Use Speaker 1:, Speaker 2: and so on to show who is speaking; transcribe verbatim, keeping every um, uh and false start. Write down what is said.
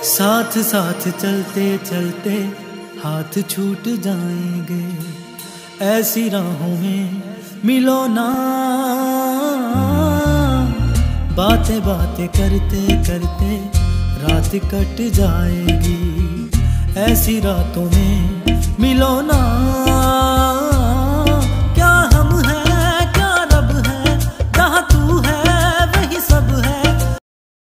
Speaker 1: साथ साथ चलते चलते हाथ छूट जाएंगे, ऐसी राहों में मिलो ना। बातें बातें करते करते रात कट जाएगी, ऐसी रातों में मिलो ना।